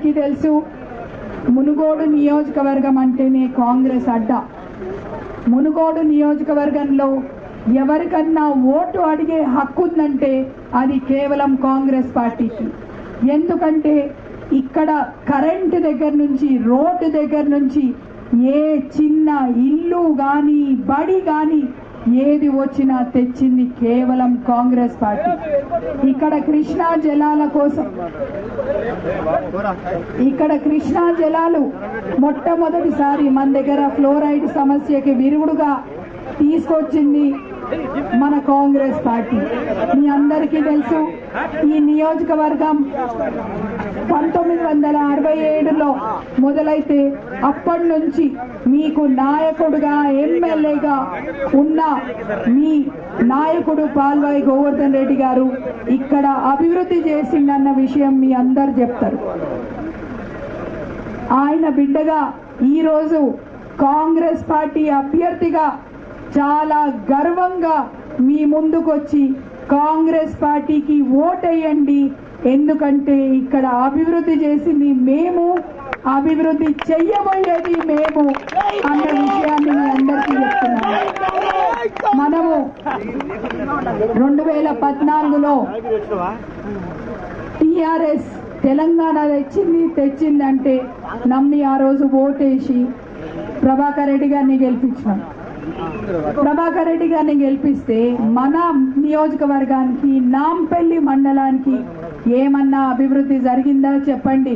అందరికీ తెలుసు మునుగోడు నియోజకవర్గం అంటేనే కాంగ్రెస్ అడ్డ. మునుగోడు నియోజకవర్గంలో ఎవరికన్నా ఓటు అడిగే హక్కు ఉందంటే అది కేవలం కాంగ్రెస్ పార్టీకి. ఎందుకంటే ఇక్కడ కరెంటు దగ్గర నుంచి రోడ్డు దగ్గర నుంచి ఏ చిన్న ఇల్లు కానీ బడి కానీ ఏది వచ్చినా తెచ్చింది కేవలం కాంగ్రెస్ పార్టీ. ఇక్కడ కృష్ణా జలాల కోసం ఇక్కడ కృష్ణా జలాలు మొట్టమొదటిసారి మన దగ్గర ఫ్లోరైడ్ సమస్యకి విరుగుడుగా తీసుకొచ్చింది మన కాంగ్రెస్ పార్టీ. మీ అందరికీ తెలుసు ఈ నియోజకవర్గం 1967లో మొదలైతే అప్పటి నుంచి మీకు నాయకుడుగా ఎమ్మెల్యేగా ఉన్న మీ నాయకుడు పాల్వాయి గోవర్ధన్ రెడ్డి గారు ఇక్కడ అభివృద్ధి చేసిందన్న విషయం మీ అందరు చెప్తారు. ఆయన బిడ్డగా ఈరోజు కాంగ్రెస్ పార్టీ అభ్యర్థిగా చాలా గర్వంగా మీ ముందుకొచ్చి కాంగ్రెస్ పార్టీకి ఓటేయండి, ఎందుకంటే ఇక్కడ అభివృద్ధి చేసింది మేము, అభివృద్ధి చెయ్యబోయేది మేము అన్న విషయాన్ని మీ అందరికీ చెప్తున్నాను. మనము 2014లో టీఆర్ఎస్ తెలంగాణ తెచ్చిందంటే నమ్మి ఆ రోజు ఓటేసి ప్రభాకర్ రెడ్డి గారిని గెలిపించినాం. ప్రభాకర్ రెడ్డి గారిని గెలిపిస్తే మన నియోజకవర్గానికి నాంపల్లి మండలానికి ఏమన్నా అభివృద్ధి జరిగిందా చెప్పండి?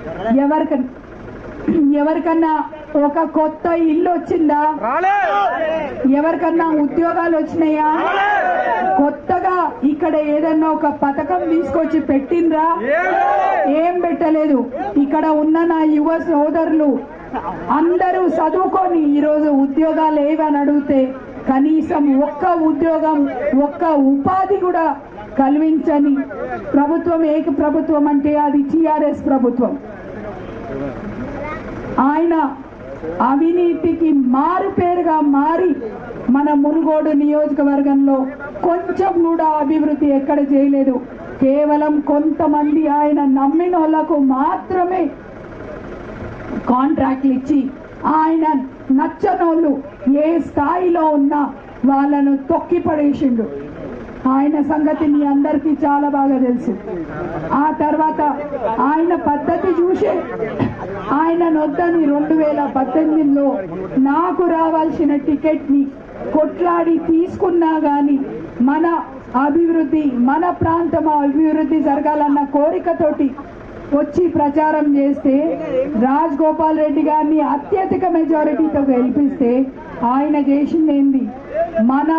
ఎవరికన్నా ఒక కొత్త ఇల్లు వచ్చిందా? ఎవరికన్నా ఉద్యోగాలు వచ్చినాయా? కొత్తగా ఇక్కడ ఏదన్నా ఒక పథకం తీసుకొచ్చి పెట్టిండ్రా? ఏం పెట్టలేదు. ఇక్కడ ఉన్న నా యువ సోదరులు అందరూ చదువుకొని ఈరోజు ఉద్యోగాలు ఏవని అడిగితే కనీసం ఒక్క ఉద్యోగం ఒక్క ఉపాధి కూడా కల్పించని ప్రభుత్వం ఏక ప్రభుత్వం అంటే అది టీఆర్ఎస్ ప్రభుత్వం. ఆయన అవినీతికి మారుపేరుగా మారి మన మునుగోడు నియోజకవర్గంలో కొంచెం కూడా అభివృద్ధి ఎక్కడ చేయలేదు. కేవలం కొంతమంది ఆయన నమ్మిన వాళ్ళకు మాత్రమే కాంట్రాక్ట్లు ఇచ్చి ఆయన నచ్చనోళ్ళు ఏ స్థాయిలో ఉన్నా వాళ్ళను తొక్కి పడేసిండు. ఆయన సంగతి మీ అందరికీ చాలా బాగా తెలుసు. ఆ తర్వాత ఆయన పద్ధతి చూసే ఆయన నొద్దని 2018లో నాకు రావాల్సిన టికెట్ని కొట్లాడి తీసుకున్నా గాని మన అభివృద్ధి మన ప్రాంతం అభివృద్ధి జరగాలన్న కోరికతోటి వచ్చి ప్రచారం చేస్తే రాజ్ గోపాల్ రెడ్డి గారిని అత్యధిక మెజారిటీతో గెలిపిస్తే ఆయన చేసింది ఏంది? మన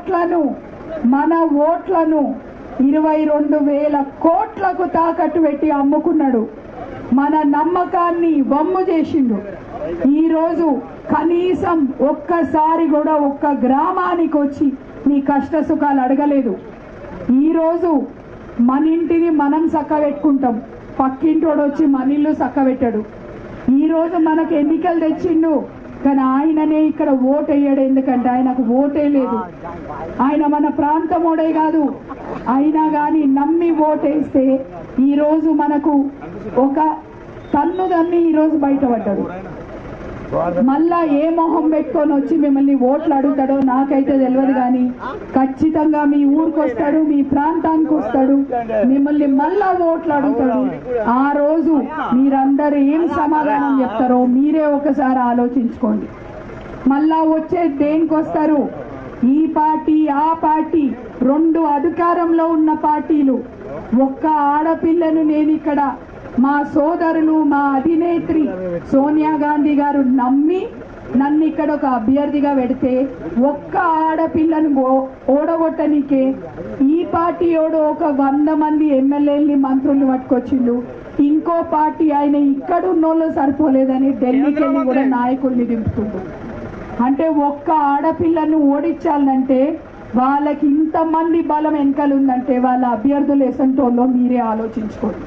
ఓట్లను 22,000 కోట్లకు తాకట్టు పెట్టి అమ్ముకున్నాడు. మన నమ్మకాన్ని వమ్ము చేసిండు. ఈరోజు కనీసం ఒక్కసారి కూడా ఒక్క గ్రామానికి వచ్చి మీ కష్ట సుఖాలు అడగలేదు. ఈరోజు మన ఇంటిని మనం చక్క పెట్టుకుంటాం, పక్కింటోడు వచ్చి మన ఇల్లు చక్క పెట్టాడు. ఈరోజు మనకు ఎన్నికలు తెచ్చిండు కానీ ఆయననే ఇక్కడ ఓటు వేయడు. ఎందుకంటే ఆయనకు ఓటే లేదు. ఆయన మన ప్రాంతమోడే కాదు. అయినా కానీ నమ్మి ఓటేస్తే ఈరోజు మనకు ఒక తన్నుదన్ని ఈరోజు బయటపడ్డాడు. మళ్ళా ఏ మొహం పెట్టుకొని వచ్చి మిమ్మల్ని ఓట్లు అడుగుతాడో నాకైతే తెలియదు, కానీ ఖచ్చితంగా మీ ఊరికి వస్తాడు, మీ ప్రాంతానికి వస్తాడు, మిమ్మల్ని మళ్ళా ఓట్లు అడుగుతాడు. ఆ రోజు మీరందరూ ఏం సమాధానం చెప్తారో మీరే ఒకసారి ఆలోచించుకోండి. మళ్ళా వచ్చే దేనికి వస్తారు? ఈ పార్టీ ఆ పార్టీ రెండు అధికారంలో ఉన్న పార్టీలు. ఒక్క ఆడపిల్లను నేను ఇక్కడ మా సోదరులు మా అధినేత్రి సోనియా గాంధీ గారు నమ్మి నన్ను ఇక్కడ ఒక అభ్యర్థిగా పెడితే ఒక్క ఆడపిల్లను ఓడగొట్టనికే ఈ పార్టీ ఓడు ఒక 100 మంది ఎమ్మెల్యేలని మంత్రుల్ని పట్టుకొచ్చిండు. ఇంకో పార్టీ ఆయన ఇక్కడ ఉన్నోళ్ళు సరిపోలేదని ఢిల్లీకి వెళ్ళి కూడా నాయకుల్ని దింపుతుండు. అంటే ఒక్క ఆడపిల్లను ఓడించాలంటే వాళ్ళకి ఇంతమంది బలం వెనకాల ఉందంటే వాళ్ళ అభ్యర్థులు ఎసంటోళ్ళో మీరే ఆలోచించుకోండి.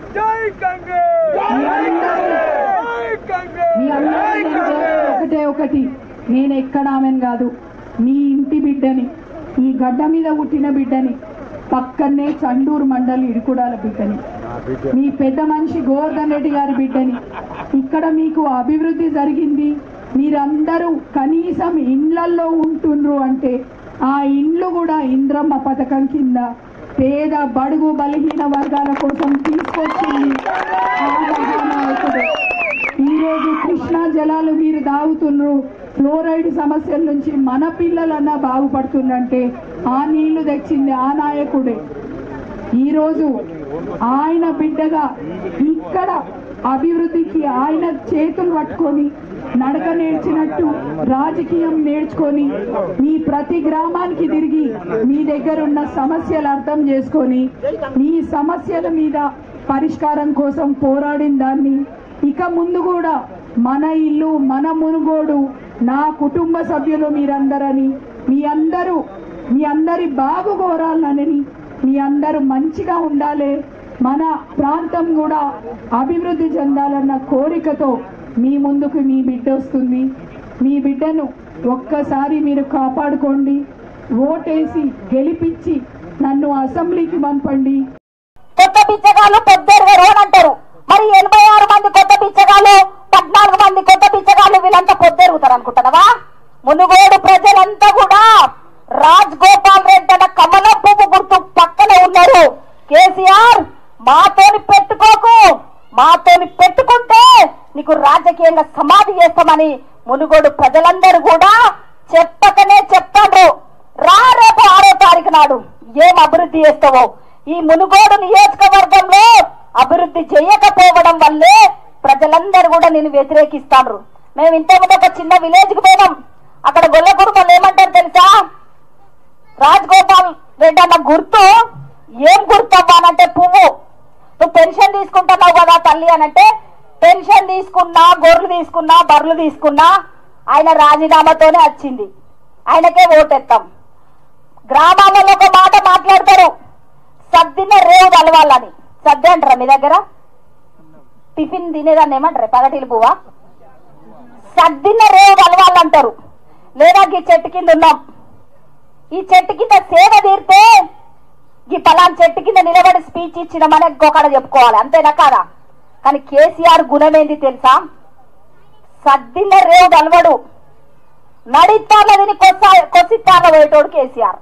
ఒకటి నేను ఎక్కడ ఆమెను కాదు, మీ ఇంటి బిడ్డని, ఈ గడ్డ మీద పుట్టిన బిడ్డని, పక్కనే చండూరు మండలి ఇడుకుడాల బిడ్డని. మీ పెద్ద మనిషి గోవర్ధన్ రెడ్డి గారి బిడ్డని. ఇక్కడ మీకు అభివృద్ధి జరిగింది, మీరందరూ కనీసం ఇండ్లల్లో ఉంటుండ్రు అంటే ఆ ఇండ్లు కూడా ఇంద్రమ్మ పథకం కింద పేద బడుగు బలహీన వర్గాల కోసం తీసుకొచ్చింది ఆ మహానాయకుడు. ఈరోజు కృష్ణా జలాలు మీరు తాగుతున్నారు, ఫ్లోరైడ్ సమస్యల నుంచి మన పిల్లలన్నా బాగుపడుతుందంటే ఆ నీళ్లు తెచ్చింది ఆ నాయకుడే. ఈరోజు ఆయన బిడ్డగా ఇక్కడ అభివృద్ధికి ఆయన చేతులు పట్టుకొని నడక నేర్చినట్టు రాజకీయం నేర్చుకొని మీ ప్రతి గ్రామానికి తిరిగి మీ దగ్గర ఉన్న సమస్యలు అర్థం చేసుకొని మీ సమస్యల మీద పరిష్కారం కోసం పోరాడిన దాన్ని ఇక ముందు కూడా మన ఇల్లు మన మునుగోడు నా కుటుంబ సభ్యులు మీరందరని మీ అందరి బాగు కోరాలని మీ అందరూ మంచిగా ఉండాలి, మన ప్రాంతం కూడా అభివృద్ధి చెందాలన్న కోరికతో మీ ముందుకు మీ బిడ్డ వస్తుంది. మీ బిడ్డను ఒక్కసారి మీరు కాపాడుకోండి, ఓటేసి గెలిపించి నన్ను అసెంబ్లీకి పంపండి. కొత్త బిచ్చగాళ్ళు పొద్దురు అంటారు, మరి 86 మంది కొత్త బిచ్చగాళ్ళు 14 మంది కొత్త బిచ్చగాళ్ళు వీళ్ళంతా పొద్దురుగుతారు అనుకుంటున్నావా? మునుగోడు ప్రజలంతా కూడా రాజగోపాల్ రెడ్డి అన్న కమలం పువ్వు గుర్తు పక్కన ఉన్నారు. కేసీఆర్ మాతోని పెట్టుకోకు, మాతోని పెట్టుకుంటే నీకు రాజకీయంగా సమాధి చేస్తామని మునుగోడు ప్రజలందరూ కూడా చెప్పకనే చెప్తాడు. రేపు 6వ తారీఖు నాడు ఏం అభివృద్ధి చేస్తావో. ఈ మునుగోడు నియోజకవర్గంలో అభివృద్ధి చేయకపోవడం వల్లే ప్రజలందరూ కూడా నేను వ్యతిరేకిస్తాను. మేము ఇంతకుముందు ఒక చిన్న విలేజ్ కు పోయినాం, అక్కడ గొల్లగూరు వాళ్ళు ఏమంటారు తెలుసా? రాజగోపాల్ రెడ్డి అన్న గుర్తు ఏం గుర్తు అవ్వానంటే పువ్వు. నువ్వు పెన్షన్ తీసుకుంటున్నావు కదా తల్లి అనంటే, పెన్షన్ తీసుకున్నా, గొర్రెలు తీసుకున్నా, బర్రెలు తీసుకున్నా ఆయన రాజీనామాతోనే వచ్చింది, ఆయనకే ఓటెత్తాం. గ్రామాలలో ఒక మాట మాట్లాడతారు, సద్దిన రేవు తలవాలని. సద్ది అంటారా మీ దగ్గర? టిఫిన్ తినేదాన్ని ఏమంటారు? పగటిలు పువ్వా? సద్దిన రేవు తలవాలంటారు. లేదా ఈ చెట్టు కింద ఉన్నాం, ఈ చెట్టు కింద సేవ తీరితే ఈ పలాన్ చెట్టు కింద నిలబడి స్పీచ్ ఇచ్చినామని ఇంకొకడ చెప్పుకోవాలి, అంతేనా కాదా? కానీ కేసీఆర్ గుణం ఏంది తెలుసా? సద్దిన రేవు తలవడు, నడితానదిని కొసితాన పోయేటోడు కేసీఆర్.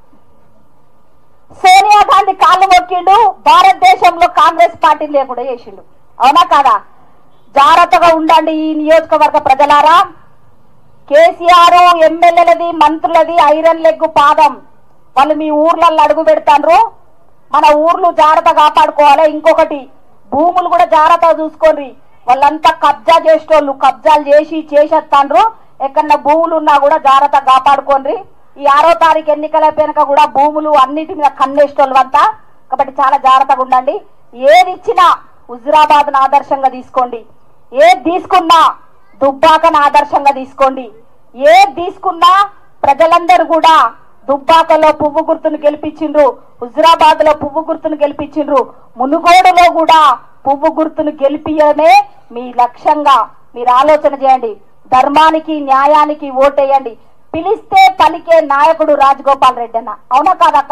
సోనియా గాంధీ కాళ్ళు మొక్కిండు, భారతదేశంలో కాంగ్రెస్ పార్టీ లేకుండా చేసిండు, అవునా కాదా? జాగ్రత్తగా ఉండండి ఈ నియోజకవర్గ ప్రజలారా. కేసీఆర్ ఎమ్మెల్యేలది మంత్రులది ఐరన్ లెగ్ పాదం. వాళ్ళు మీ ఊర్లలో అడుగు పెడతాండ్రు, మన ఊర్లు జాగ్రత్త కాపాడుకోవాలి. ఇంకొకటి, భూములు కూడా జాగ్రత్తగా చూసుకోండి. వాళ్ళంతా కబ్జా చేసేటోళ్ళు, కబ్జాలు చేసేస్తాండ్రు. ఎక్కడన్నా భూములు ఉన్నా కూడా జాగ్రత్త కాపాడుకోండి. ఈ 6వ తారీఖు ఎన్నికలైపోయాక కూడా భూములు అన్నిటి మీద కన్నేసేటోళ్ళు అంతా, కాబట్టి చాలా జాగ్రత్తగా ఉండండి. ఏది ఇచ్చినా హుజురాబాద్ను ఆదర్శంగా తీసుకోండి, ఏది తీసుకున్నా దుబ్బాకను ఆదర్శంగా తీసుకోండి. ఏది తీసుకున్నా ప్రజలందరూ కూడా దుబ్బాకలో పువ్వు గుర్తును గెలిపించిండ్రు, హుజురాబాద్ లో పువ్వు గుర్తును గెలిపించిండ్రు, మునుగోడులో కూడా పువ్వు గుర్తును గెలిపియడమే మీ లక్ష్యంగా మీరు ఆలోచన చేయండి. ధర్మానికి న్యాయానికి ఓటేయండి. పిలిస్తే పలికే నాయకుడు రాజగోపాల్ రెడ్డి అన్న, అవునా కాదక్క?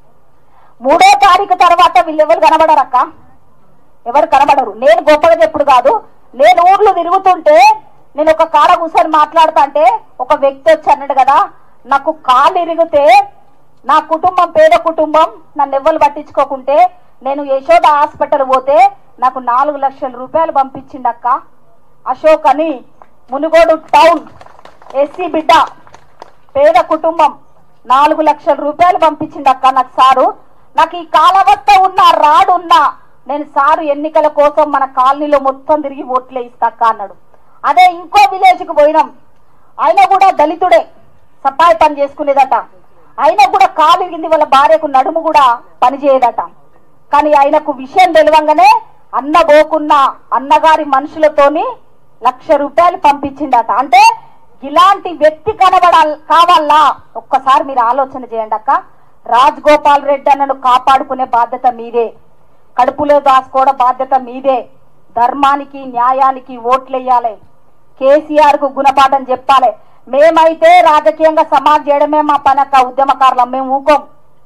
3వ తారీఖు తర్వాత వీళ్ళు ఎవరు కనబడరక్క? ఎవరు కనబడరు. నేను గొప్పగా చెప్పుడు కాదు, నేను ఊర్లు తిరుగుతుంటే నేను ఒక కాడ కూర్చొని మాట్లాడుతా అంటే ఒక వ్యక్తి వచ్చి అన్నాడు కదా, నాకు కాలు ఇరిగితే నా కుటుంబం పేద కుటుంబం, నన్ను ఎవ్వరు పట్టించుకోకుంటే నేను యశోద హాస్పిటల్ పోతే నాకు 4 లక్షల రూపాయలు పంపించిండక్క. అశోక్ అని మునుగోడు టౌన్ ఎస్సీ బిడ్డ, పేద కుటుంబం, 4 లక్షల రూపాయలు పంపించిండక్క నాకు సారు. నాకు ఈ కాలవత్త ఉన్నా రాడు ఉన్నా నేను సారు ఎన్నికల కోసం మన కాలనీలో మొత్తం తిరిగి ఓట్లే ఇస్తాక అన్నాడు. అదే ఇంకో విలేజ్ కు పోయినాం, ఆయన కూడా దళితుడే, సపాయి పని చేసుకునేదట. ఆయన కూడా కాలు ఇరిగింది, వాళ్ళ భార్యకు నడుము కూడా పనిచేయదట. కానీ ఆయనకు విషయం తెలియంగానే అన్న పోకున్న అన్నగారి మనుషులతోని 1,00,000 రూపాయలు పంపించిందట. అంటే ఇలాంటి వ్యక్తి కావాలా? ఒక్కసారి మీరు ఆలోచన చేయండి అక్క. రాజగోపాల్ రెడ్డి అన్నను కాపాడుకునే బాధ్యత మీదే, కడుపులో దాచుకోవడం బాధ్యత మీదే. ధర్మానికి న్యాయానికి ఓట్లేయాలి, కేసీఆర్ కు గుణపాఠం చెప్పాలి. మేమైతే రాజకీయంగా సమాజ్ చేయడమే మా పనక్క, ఉద్యమకారులం. మేము ఊకోం,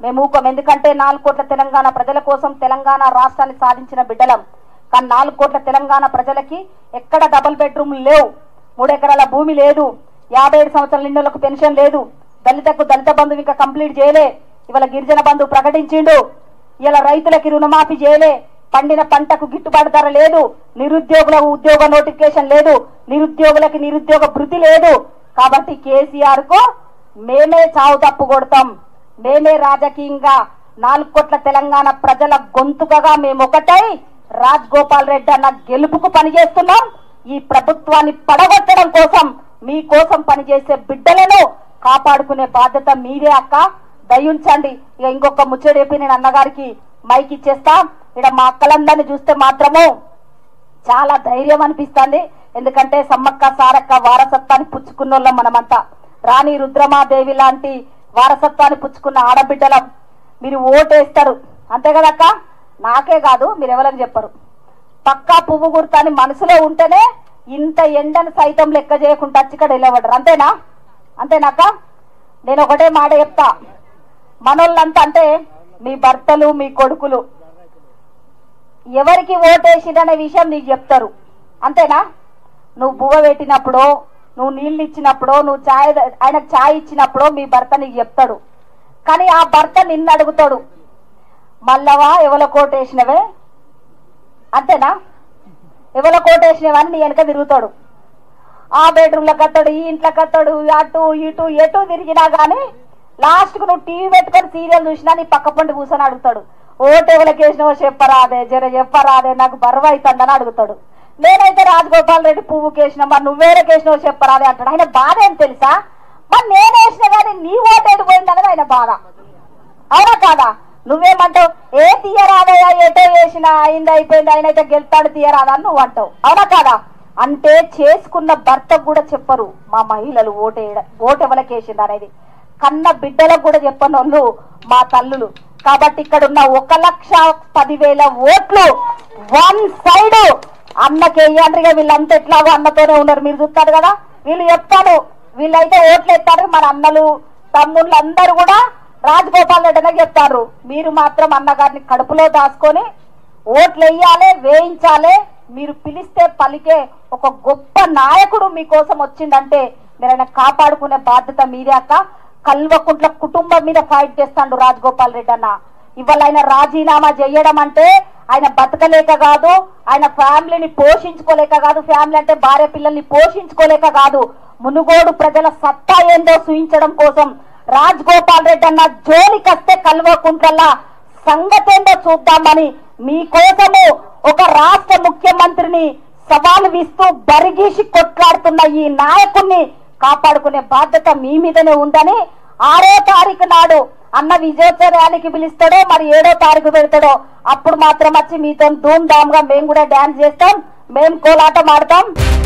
మేము ఊకం. ఎందుకంటే 4 కోట్ల తెలంగాణ ప్రజల కోసం తెలంగాణ రాష్ట్రాన్ని సాధించిన బిడ్డలం. కానీ 4 కోట్ల తెలంగాణ ప్రజలకి ఎక్కడ డబుల్ బెడ్రూమ్ లేవు, 3 ఎకరాల భూమి లేదు, 57 సంవత్సరాల నిండులకు పెన్షన్ లేదు, దళితకు దళిత బంధు ఇంకా కంప్లీట్ చేయలే, ఇవాళ గిరిజన బంధు ప్రకటించిండు, ఇలా రైతులకి రుణమాఫీ చేయలే, పండిన పంటకు గిట్టుబాటు ధర లేదు, నిరుద్యోగులకు ఉద్యోగ నోటిఫికేషన్ లేదు, నిరుద్యోగులకి నిరుద్యోగ భృతి లేదు. కాబట్టి కేసీఆర్ కు మేమే చావు తప్పు కొడతాం. మేమే రాజకీయంగా 4 కోట్ల తెలంగాణ ప్రజల గొంతుకగా మేము ఒకటై రాజగోపాల్ రెడ్డి అన్న గెలుపుకు పనిచేస్తున్నాం. ఈ ప్రభుత్వాన్ని పడగొట్టడం కోసం మీకోసం పనిచేసే బిడ్డలను కాపాడుకునే బాధ్యత మీదే అక్క, దయించండి. ఇక ఇంకొక ముచ్చట చెప్పి నేను అన్నగారికి మైక్ ఇచ్చేస్తా. ఇక్కడ మా అక్కలందరినీ చూస్తే మాత్రము చాలా ధైర్యం అనిపిస్తుంది. ఎందుకంటే సమ్మక్క సారక్క వారసత్వాన్ని పుచ్చుకున్న వాళ్ళం మనమంతా. రాణి రుద్రమాదేవి లాంటి వారసత్వాన్ని పుచ్చుకున్న ఆడబిడ్డలం. మీరు ఓటేస్తారు అంతే కదక్క, నాకే కాదు మీరు ఎవరని చెప్పరు. పక్కా పువ్వు గుర్తాన్ని మనసులో ఉంటేనే ఇంత ఎండను సైతం లెక్క చేయకుండా ఇక్కడ వెళ్ళబడ్డారు. అంతేనా? అంతేనాక? నేను ఒకటే మాట చెప్తా, మనోళ్ళంతా అంటే మీ భర్తలు మీ కొడుకులు ఎవరికి ఓటేసిరనే విషయం నీకు చెప్తారు. అంతేనా? నువ్వు బువ్వ పెట్టినప్పుడు, నువ్వు నీళ్ళు ఇచ్చినప్పుడు, నువ్వు ఆయనకు ఛాయ్ ఇచ్చినప్పుడు మీ భర్త నీకు చెప్తాడు. కానీ ఆ భర్త నిన్ను అడుగుతాడు, మల్లవా ఎవల కోటేసినవే, అంతేనా? ఎవల కోటేసినవని నీ వెనక తిరుగుతాడు. ఆ బెడ్రూమ్లో కత్తాడు, ఈ ఇంట్లో కత్తాడు, అటు ఇటు ఎటు తిరిగినా కానీ లాస్ట్కు నువ్వు టీవీ పెట్టుకొని సీరియల్ చూసినా నీ పక్క పండి కూర్చొని అడుగుతాడు, ఓటు ఎవరికి వేసినావో చెప్పరాదే, జర చెప్పరాదే, నాకు బరువు అవుతుందని అడుగుతాడు. నేనైతే రాజగోపాల్ రెడ్డి పువ్వుకి వేసినా, మరి నువ్వేరకు వేసినావో చెప్పరాదే అంటాడు. ఆయన బాధ ఏం తెలుసా? మరి నేను వేసినా కానీ నీ ఓటు ఎడిపోయిందన్నది ఆయన బాధ. అవునా కాదా? నువ్వేమంటావు, ఏ తీయరాదయ్యా, ఎటో వేసినా అయింది అయిపోయింది, ఆయన అయితే గెలుతాడు తీయరాదా అని నువ్వు అంటావు. అవునా కాదా? అంటే చేసుకున్న భర్తకు కూడా చెప్పరు మా మహిళలు ఓటు ఎవరికి వేసింది అనేది. కన్న బిడ్డలకు కూడా చెప్పని వాళ్ళు మా తల్లులు. కాబట్టి ఇక్కడ ఉన్న 1,10,000 ఓట్లు వన్ సైడ్ అన్నకేయండ్రిగా. వీళ్ళంతా ఎట్లాగో అన్నతోనే ఉన్నారు, మీరు చూస్తారు కదా. వీళ్ళు చెప్తారు, వీళ్ళైతే ఓట్లు ఎత్తారు, మన అన్నలు తమ్ముళ్ళు అందరూ కూడా రాజగోపాల్ రెడ్డినే చెప్తారు. మీరు మాత్రం అన్నగారిని కడుపులో దాచుకొని ఓట్లు వేయాలి, వేయించాలి. మీరు పిలిస్తే పలికే ఒక గొప్ప నాయకుడు మీకోసం వచ్చిందంటే మీరు ఆయన కాపాడుకునే బాధ్యత మీదే అక్క. కల్వకుంట్ల కుటుంబం మీద ఫైట్ చేస్తాడు రాజగోపాల్ రెడ్డి అన్న. ఇవాళ ఆయన రాజీనామా చేయడం అంటే ఆయన బతకలేక కాదు, ఆయన ఫ్యామిలీని పోషించుకోలేక కాదు, ఫ్యామిలీ అంటే భార్య పిల్లల్ని పోషించుకోలేక కాదు, మునుగోడు ప్రజల సత్తా ఏందో చూయించడం కోసం రాజగోపాల్ రెడ్డి అన్న జోలికస్తే కల్వకుంట్ల సంగతేందో చూద్దామని మీకోసము ఒక రాష్ట్ర ముఖ్యమంత్రిని సవాలు విస్తూ బరిగీసి కొట్లాడుతున్న ఈ నాయకుడిని కాపాడుకునే బాధ్యత మీ మీదనే ఉందని 6వ తారీఖు నాడు అన్న విజయోత్సవానికి పిలుస్తాడో, మరి 7వ తారీఖు పెడతాడో, అప్పుడు మాత్రం వచ్చి మీతో ధూమ్ ధామ్ గా మేము కూడా డాన్స్ చేస్తాం, మేము కోలాటం ఆడతాం.